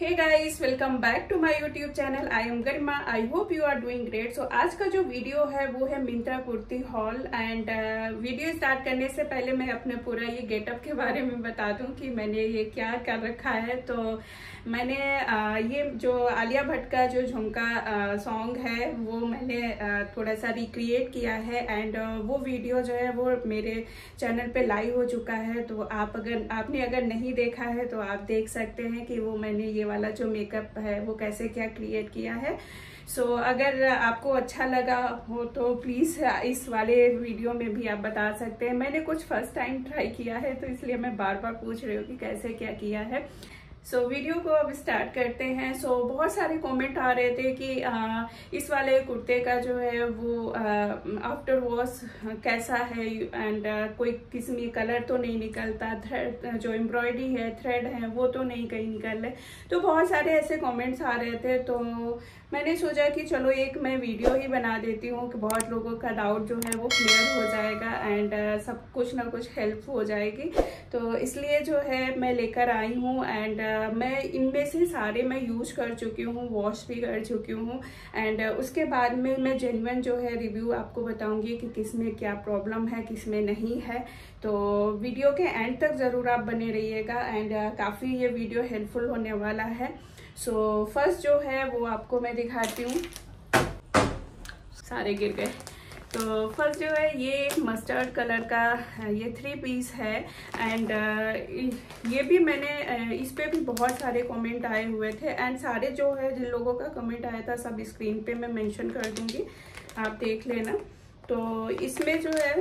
Hey guys, welcome back to my YouTube channel. I am Garima. I hope you are doing great. So आज का जो video है वो है Myntra kurti haul. And video start करने से पहले मैं अपने पूरा ये गेटअप के बारे में बता दूं कि मैंने ये क्या कर रखा है। तो मैंने ये जो आलिया भट्ट का जो झुमका सॉन्ग है वो मैंने थोड़ा सा रिक्रिएट किया है। एंड वो वीडियो जो है वो मेरे चैनल पे लाइव हो चुका है। तो आपने अगर नहीं देखा है तो आप देख सकते हैं कि वो मैंने ये वाला जो मेकअप है वो कैसे क्या क्रिएट किया है। सो अगर आपको अच्छा लगा हो तो प्लीज़ इस वाले वीडियो में भी आप बता सकते हैं। मैंने कुछ फर्स्ट टाइम ट्राई किया है तो इसलिए मैं बार बार पूछ रही हूँ कि कैसे क्या किया है। सो वीडियो को अब स्टार्ट करते हैं। सो बहुत सारे कमेंट आ रहे थे कि इस वाले कुर्ते का जो है वो आफ्टर वॉश कैसा है एंड कोई किसी में कलर तो नहीं निकलता, थ्रेड जो एम्ब्रॉयडरी है थ्रेड है वो तो नहीं कहीं निकल रहे। तो बहुत सारे ऐसे कमेंट्स आ रहे थे तो मैंने सोचा कि चलो एक मैं वीडियो ही बना देती हूँ कि बहुत लोगों का डाउट जो है वो क्लियर हो जाएगा एंड सब कुछ ना कुछ हेल्प हो जाएगी। तो इसलिए जो है मैं लेकर आई हूँ एंड मैं इनमें से सारे मैं यूज कर चुकी हूँ, वॉश भी कर चुकी हूँ एंड उसके बाद में मैं जेन्युइन जो है रिव्यू आपको बताऊंगी कि किस में क्या प्रॉब्लम है किस में नहीं है। तो वीडियो के एंड तक ज़रूर आप बने रहिएगा एंड काफ़ी ये वीडियो हेल्पफुल होने वाला है। सो फर्स्ट जो है वो आपको मैं दिखाती हूँ। सारे गिर गए। तो फर्स्ट जो है ये एक मस्टर्ड कलर का ये 3 पीस है एंड ये भी मैंने इस पे भी बहुत सारे कमेंट आए हुए थे एंड सारे जो है जिन लोगों का कमेंट आया था सब स्क्रीन पे मैं मेंशन कर दूंगी, आप देख लेना। तो इसमें जो है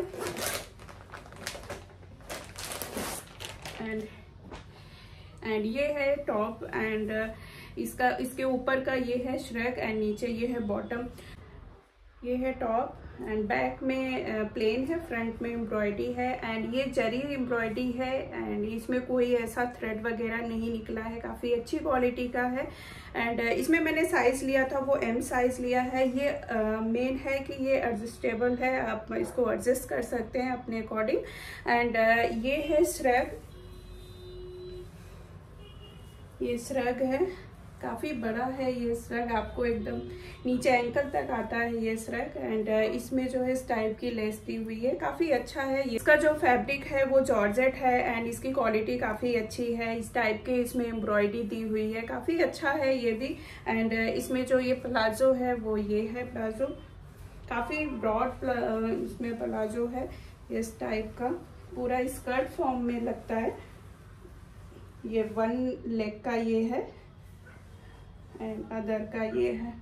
एंड ये है टॉप एंड इसके ऊपर का ये है श्रग एंड नीचे ये है बॉटम। ये है टॉप एंड बैक में प्लेन है, फ्रंट में एम्ब्रॉयडरी है एंड ये जरी एम्ब्रॉयडरी है एंड इसमें कोई ऐसा थ्रेड वगैरह नहीं निकला है, काफ़ी अच्छी क्वालिटी का है। एंड इसमें मैंने साइज़ लिया था वो M साइज़ लिया है। ये मेन है कि ये एडजस्टेबल है, आप इसको एडजस्ट कर सकते हैं अपने अकॉर्डिंग। एंड ये है श्रग, ये श्रग है, काफ़ी बड़ा है ये श्रग, आपको एकदम नीचे एंकल तक आता है ये श्रग एंड इसमें जो है इस टाइप की लेस दी हुई है, काफ़ी अच्छा है। इसका जो फैब्रिक है वो जॉर्जेट है एंड इसकी क्वालिटी काफ़ी अच्छी है। इस टाइप के इसमें एम्ब्रॉयडरी दी हुई है, काफ़ी अच्छा है ये भी। एंड इसमें जो ये प्लाजो है वो ये है प्लाजो, काफ़ी ब्रॉड इसमें प्लाजो है इस टाइप का, पूरा स्कर्ट फॉर्म में लगता है। ये 1 लेग का ये है एंड अदर का ये है।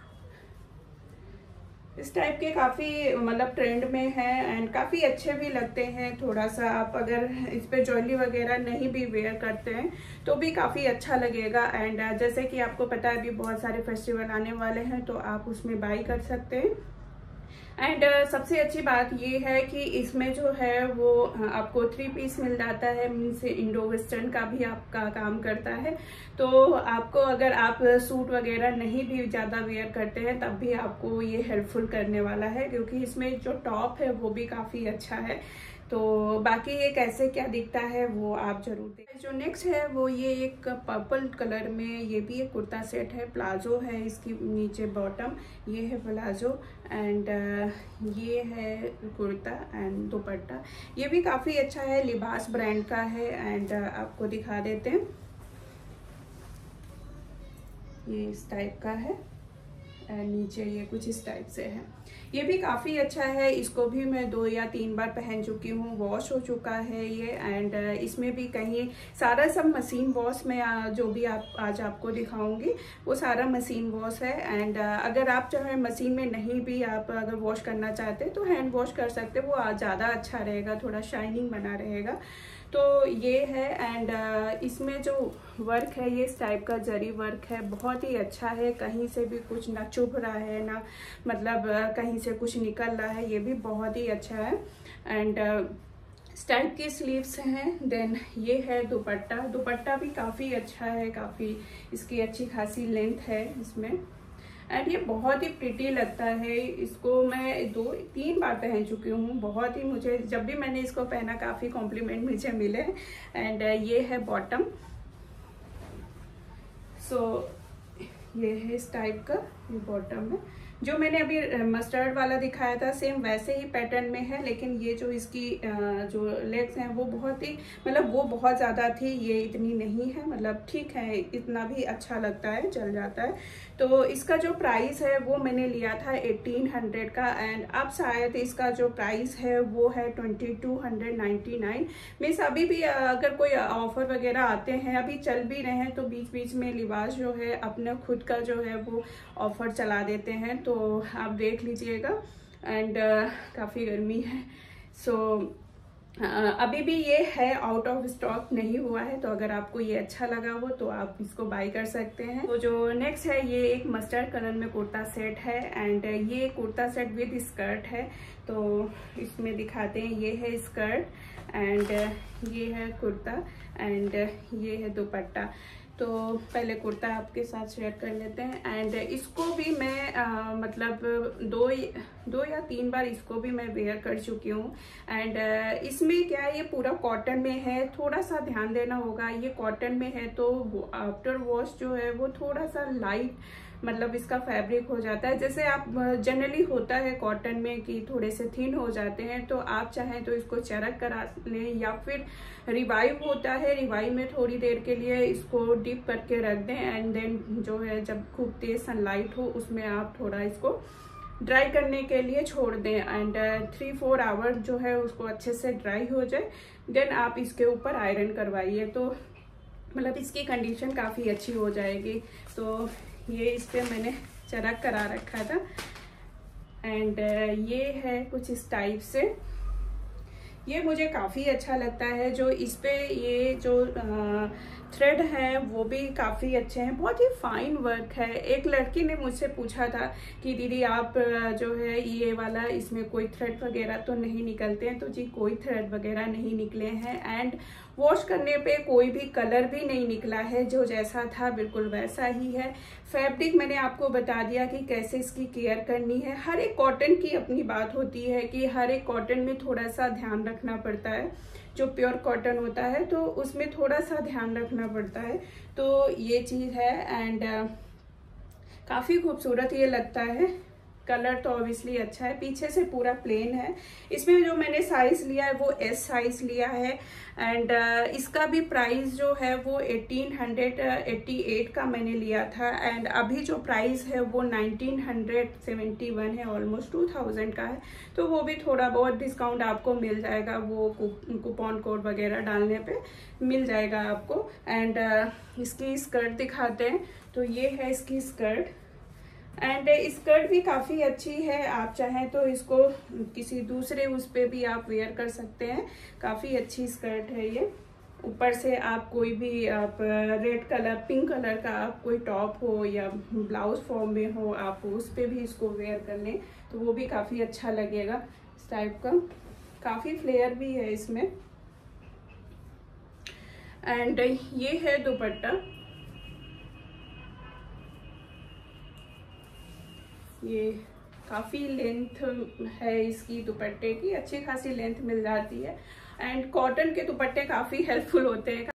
इस टाइप के काफ़ी मतलब ट्रेंड में है एंड काफ़ी अच्छे भी लगते हैं। थोड़ा सा आप अगर इस पे ज्वेलरी वगैरह नहीं भी वेयर करते हैं तो भी काफ़ी अच्छा लगेगा। एंड जैसे कि आपको पता है अभी बहुत सारे फेस्टिवल आने वाले हैं तो आप उसमें बाई कर सकते हैं। एंड सबसे अच्छी बात ये है कि इसमें जो है वो आपको 3 पीस मिल जाता है, मीन्स इंडो वेस्टर्न का भी आपका काम करता है। तो आपको अगर आप सूट वगैरह नहीं भी ज़्यादा वेयर करते हैं तब भी आपको ये हेल्पफुल करने वाला है, क्योंकि इसमें जो टॉप है वो भी काफ़ी अच्छा है। तो बाकी ये कैसे क्या दिखता है वो आप जरूर देखें। जो नेक्स्ट है वो ये एक पर्पल कलर में, ये भी एक कुर्ता सेट है, प्लाजो है, इसकी नीचे बॉटम, ये है प्लाजो एंड ये है कुर्ता एंड दुपट्टा। ये भी काफ़ी अच्छा है, लिबास ब्रांड का है एंड आपको दिखा देते हैं। ये इस टाइप का है एंड नीचे ये कुछ इस टाइप से है। ये भी काफ़ी अच्छा है, इसको भी मैं 2 या 3 बार पहन चुकी हूँ, वॉश हो चुका है ये। एंड इसमें भी कहीं सारा सब मशीन वॉश में जो भी आज आपको दिखाऊंगी वो सारा मशीन वॉश है। एंड अगर आप जो है मशीन में नहीं भी आप अगर वॉश करना चाहते हैं तो हैंड वॉश कर सकते हैं, वो ज़्यादा अच्छा रहेगा, थोड़ा शाइनिंग बना रहेगा। तो ये है एंड इसमें जो वर्क है ये इस टाइप का जरी वर्क है, बहुत ही अच्छा है, कहीं से भी कुछ ना चुभ रहा है ना मतलब कहीं से कुछ निकल रहा है, ये भी बहुत ही अच्छा है। एंड इस टाइप की स्लीव्स हैं। देन ये है दुपट्टा, दुपट्टा भी काफ़ी अच्छा है, काफ़ी इसकी अच्छी खासी लेंथ है इसमें एंड ये बहुत ही प्रिटी लगता है। इसको मैं 2-3 बार पहन चुकी हूँ, बहुत ही मुझे जब भी मैंने इसको पहना काफ़ी कॉम्प्लीमेंट मुझे मिले। एंड ये है बॉटम। सो ये है इस टाइप का बॉटम में। जो मैंने अभी मस्टर्ड वाला दिखाया था सेम वैसे ही पैटर्न में है, लेकिन ये जो इसकी जो लेग्स हैं वो बहुत ही मतलब वो बहुत ज़्यादा थी, ये इतनी नहीं है, मतलब ठीक है, इतना भी अच्छा लगता है, चल जाता है। तो इसका जो प्राइस है वो मैंने लिया था 1800 का, एंड अब शायद इसका जो प्राइस है वो है 2299। मीन्स अभी भी अगर कोई ऑफर वगैरह आते हैं, अभी चल भी रहे हैं, तो बीच बीच में लिबास जो है अपने खुद का जो है वो ऑफर चला देते हैं, तो आप देख लीजिएगा। एंड काफ़ी गर्मी है, सो अभी भी ये है आउट ऑफ स्टॉक नहीं हुआ है, तो अगर आपको ये अच्छा लगा हो तो आप इसको बाय कर सकते हैं। तो जो नेक्स्ट है ये एक मस्टर्ड कलर में कुर्ता सेट है, एंड ये कुर्ता सेट विद स्कर्ट है। तो इसमें दिखाते हैं, ये है स्कर्ट एंड ये है कुर्ता एंड ये है दुपट्टा। तो पहले कुर्ता आपके साथ शेयर कर लेते हैं, एंड इसको भी मैं मतलब दो या तीन बार इसको भी मैं वेयर कर चुकी हूँ। एंड इसमें क्या है, ये पूरा कॉटन में है, थोड़ा सा ध्यान देना होगा, ये कॉटन में है तो आफ्टर वॉश जो है वो थोड़ा सा लाइट मतलब इसका फैब्रिक हो जाता है। जैसे आप जनरली होता है कॉटन में कि थोड़े से थिन हो जाते हैं, तो आप चाहें तो इसको चरक करा लें, या फिर रिवाइव होता है, रिवाइव में थोड़ी देर के लिए इसको डिप करके रख दें, एंड देन जो है जब खूब तेज सनलाइट हो उसमें आप थोड़ा इसको ड्राई करने के लिए छोड़ दें, एंड 3-4 आवर जो है उसको अच्छे से ड्राई हो जाए, देन आप इसके ऊपर आयरन करवाइए, तो मतलब इसकी कंडीशन काफ़ी अच्छी हो जाएगी। तो ये इस पे मैंने चरक करा रखा था, एंड ये है कुछ इस टाइप से। ये मुझे काफ़ी अच्छा लगता है, जो इस पे ये जो थ्रेड है वो भी काफ़ी अच्छे हैं, बहुत ही फाइन वर्क है। एक लड़की ने मुझसे पूछा था कि दीदी आप जो है ये वाला इसमें कोई थ्रेड वगैरह तो नहीं निकलते हैं, तो जी कोई थ्रेड वगैरह नहीं निकले हैं, एंड वॉश करने पे कोई भी कलर भी नहीं निकला है, जो जैसा था बिल्कुल वैसा ही है। फैब्रिक मैंने आपको बता दिया कि कैसे इसकी केयर करनी है। हर एक कॉटन की अपनी बात होती है कि हर एक कॉटन में थोड़ा सा ध्यान रखना पड़ता है, जो प्योर कॉटन होता है तो उसमें थोड़ा सा ध्यान रखना पड़ता है। तो ये चीज़ है, एंड काफ़ी खूबसूरत ये लगता है। कलर तो ऑब्वियसली अच्छा है, पीछे से पूरा प्लेन है। इसमें जो मैंने साइज लिया है वो एस साइज लिया है, एंड इसका भी प्राइस जो है वो 1888 का मैंने लिया था, एंड अभी जो प्राइस है वो 1971 है, ऑलमोस्ट 2000 का है। तो वो भी थोड़ा बहुत डिस्काउंट आपको मिल जाएगा, वो कूपन कोड वगैरह डालने पे मिल जाएगा आपको। एंड इसकी स्कर्ट दिखाते हैं, तो ये है इसकी स्कर्ट, एंड स्कर्ट भी काफ़ी अच्छी है, आप चाहें तो इसको किसी दूसरे उस पे भी आप वेयर कर सकते हैं। काफ़ी अच्छी स्कर्ट है ये। ऊपर से आप कोई भी आप रेड कलर, पिंक कलर का आप कोई टॉप हो या ब्लाउज फॉर्म में हो, आप उस पे भी इसको वेयर कर लें तो वो भी काफ़ी अच्छा लगेगा। इस टाइप का काफ़ी फ्लेयर भी है इसमें। एंड ये है दुपट्टा, ये काफ़ी लेंथ है इसकी दुपट्टे की, अच्छी खासी लेंथ मिल जाती है, एंड कॉटन के दुपट्टे काफ़ी हेल्पफुल होते हैं,